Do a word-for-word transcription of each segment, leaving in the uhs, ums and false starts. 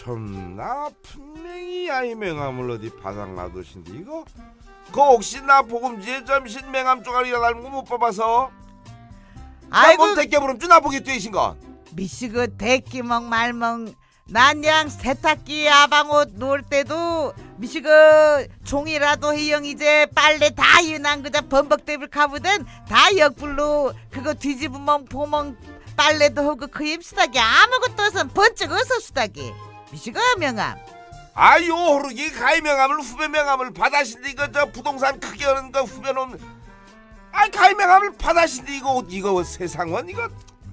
참나 분명히 아이 명함을 어디 바닥 놔두신데 이거 그 혹시 나 보금지에 점신 명함 쪼가리가 닮은 거 못 봐봐서 아이고 대깨부름주 나보게 되신거 미시그 대끼멍 말멍 난양 세탁기 아방옷 놓을 때도 미시그 종이라도 해영 이제 빨래 다 이난 그자 범벅대불 가보든 다 역불로 그거 뒤집으면 보멍 빨래도 하고 그 입수다기 아무것도 없으면 번쩍 어서 수다기 미시그 명함 아유 호르기 가이 명함을 후배 명함을 받아신데 이거 저 부동산 크게 하는 거 후배 놈 아이 가이 명함을 받아신데 이거 이거 세상원 이거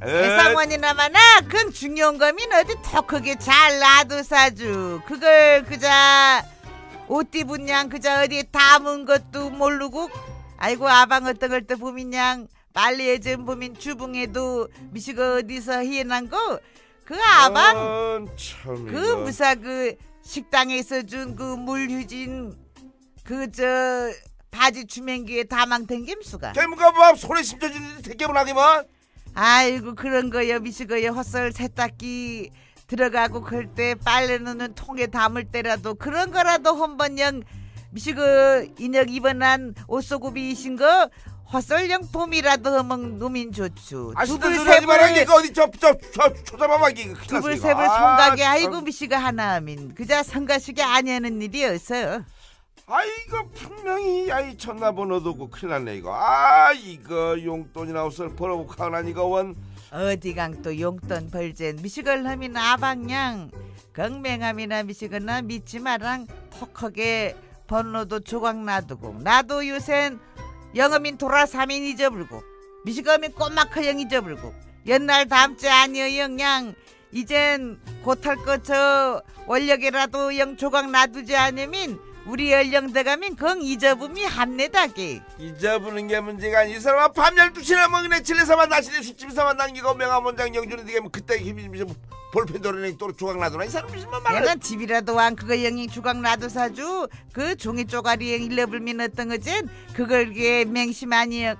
세상원이나마나 그건 중요한 거면 어디 더 크게 잘 놔두사주 그걸 그자 옷 입은 양 그자 어디 담은 것도 모르고 아이고 아방 어떤 걸 또 보면 양 빨래에 좀 보면 주붕에도 미시고 어디서 희한한 거 그 아방 어, 그 무사 그 식당에서 준 그 물휴진 그 저 바지 주맨기에 다망 댕김수가 개무가 뭐 손에 심겨지는데 대깨문 하기만 아이고 그런 거요 미시거요 헛설 세탁기 들어가고 그럴 때 빨래 넣는 통에 담을 때라도 그런 거라도 한번 영 미시거 인혁 입원한 옷소구비이신 거 헛설령 봄이라도 하면 노민 좋죠. 두불 세불 어디 저저 초자마마기 두불 세불 송가게 아이고 미시가 하나민 그자 성가시게 아니하는 일이었어요. 아이고 분명히 아이 전화번호도 없고 큰일 났네 이거. 아 이거 용돈이나 옷을 벌어보고 하나 이거 원 어디강 또 용돈 벌젠 미시걸 하면 아방양 건맹함이나 미시거나 믿지마랑 톡하게 번호도 조각 놔두고 나도 요샌 영어민 돌아사민 잊어불고 미시거민 꼬마커영 잊어불고 옛날 다음째 아니여 영양 이젠 곧할 거 저 원력이라도 영 조각 놔두지 않으면 우리 연령대가면 건 잊어봄이 합내다게 잊어보는 게 문제가 아니 이 사람아 밤 열두 시나 먹으네 집에서만 나시네 술집에서만 남기고 명함원장 영주는 되게 그때 힘이 볼펜 도르네 또 조각 놔두나 이 사람 무슨 말 내가 집이라도 안 그거 영이 조각 놔두 사주 그 종이 쪼가리 영 일러불면 어떤 거지 그걸 게 맹심 아니여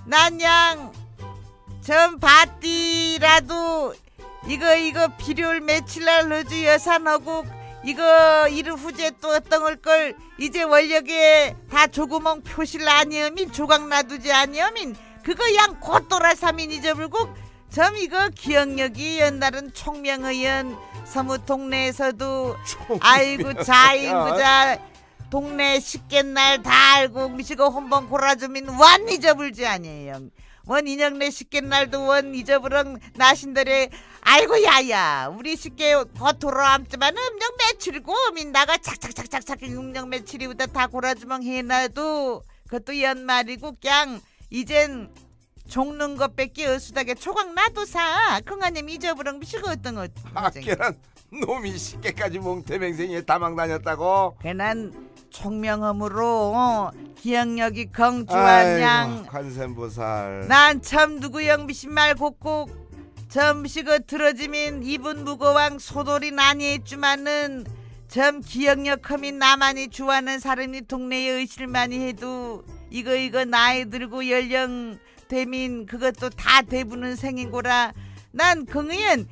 난양 전 바띠라도 이거 이거 필요를 며칠날 넣어주 여산하고 이거 이르 후제 또 어떤 걸걸 이제 원력에 다 조구멍 표실 아니어민 조각 놔두지 아니어민 그거 양 곧돌아 삼인 잊어불고 점 이거 기억력이 옛날은 총명의원 서무 동네에서도 총명. 아이고 자인구자 동네 식객날 다 알고 미시고 한번 골아주면 완 잊어불지 아니에요. 원 인형네 식객날도 원 잊어버렁 나신들의 아이고 야야 우리 식객 곧 돌아왔지만은 음력 며칠이고 민나가 착착착착착 음력 며칠이보다 다 골아주멍 해놔도 그것도 연말이고 그냥 이젠 종는 것밖에 어수다게 초각 놔둬사 긍아님 잊어버렁 미시고 어떤 거 아 걔는 놈이 식객까지 몽태맹생에 다망 다녔다고 걔는 총명함으로 어, 기억력이 경주한 양 관세음보살 난 참 누구영 미신말 곡곡 점시거 들어지민 이분 무거왕 소돌이 나니했지만은 점 기억력함이 나만이 좋아하는 사람이 동네에 의실만이 해도 이거 이거 나이 들고 연령 대민 그것도 다 대부는 생인고라 난 긍의은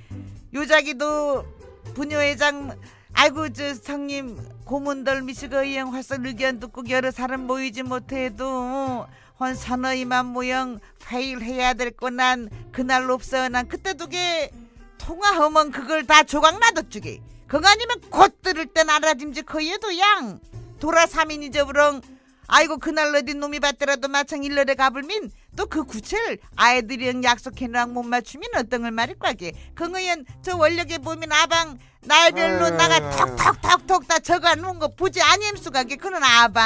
요자기도 부녀회장 아이고 저 성님 고문들 미시거 이형 활설 의견 듣고 여러 사람 모이지 못해도 한 서너이만 모형 회의를 해야 될 거 난 그날 없어 난 그때도 게 통화하면 그걸 다 조각 놔뒀주게 그거 아니면 곧 들을 땐 알아짐직허여도 양 돌아 삼인 잊어버렁 아이고 그날 어디 놈이 받더라도 마창 일러래 가불민 또 그 구체를 아이들이랑 약속해놓은 못 맞추면 어떤 걸 말일 거게 긍의연 저 원력에 보면 아방 날별로 나가 톡톡톡톡 다 적어놓은 거 보지 아니엠수가게 그는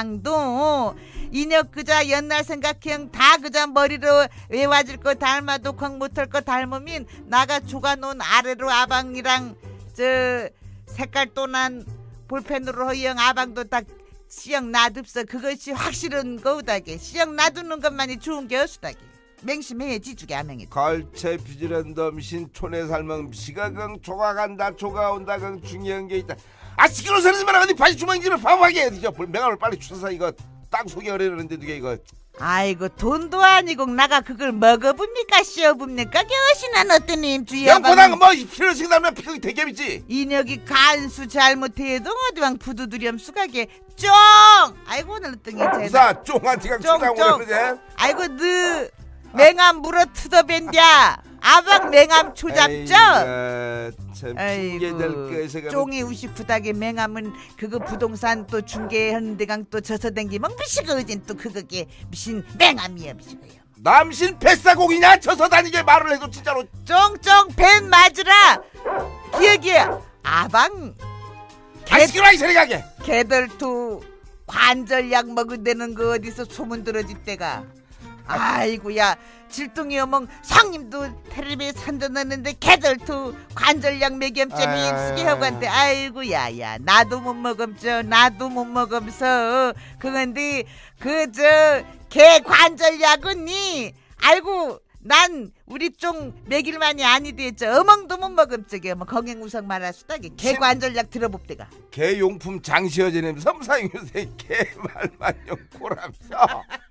아방도 인혁 그자 옛날 생각형 다 그자 머리로 외와질 거 닮아도 걱 못할 거 닮으면 나가 조가놓은 아래로 아방이랑 저 색깔 또난 볼펜으로 허영 아방도 다 시영 놔둡서 그것이 확실한 거우다게 시영 놔두는 것만이 좋은 게 없수다게 맹심해 지주게 아맹이 걸체 비지런 덤신 촌에 살면 시가강 조가간다 조가온다강 중요한 게 있다 아 시끄러운 소리 좀 말아 어디 바지 주머니 집에 바보하게 저 명함을 빨리 주워서 이거 땅 속에 어려는데 누게 이거 아이고 돈도 아니고 나가 그걸 먹어봅니까 씌어봅니까 겨시난 어떤 임주야 양보당 뭐 필요식 나면 필요기 대개미지. 인혁이 간수 잘못해도 어디왕 부두두렴 수가게 쫑 아이고 오늘 어떤 게 무사 쫑한티가 쫑쫑 아이고 느 맹암 물어 트더벤디야 아방 맹암 초잡죠. 참 핑계될 거 쫑이 우식부닥에 맹암은 그거 부동산 또 중개하는데강 또 져서 댕기면 미시가 어진 또 그거게 미신 맹암이야 미시가요. 남신 뱃사공이냐 져서 다니게 말을 해도 진짜로 쫑쫑 벤 맞으라 기억이야 아방 개시끄러워 이 소리가게 개들투 관절약 먹은다는 거 어디서 소문 들어질 때가 아이고야 질뚱이 어멍 상님도 텔레비에 산도 넣는데 개들투 관절약 매겸죄미 수기하고한테 아이고 야야 나도 못 먹음죠 나도 못 먹음서 그건데 그 저 개 관절약은니 아이고 난 우리 쪽 먹일만이 아니되죠 어멍도 못 먹음저게 뭐 건강우상 말할수다게 개 관절약 들어봅대가 개용품 장시어지는 섬상유세 개말만 용 고람서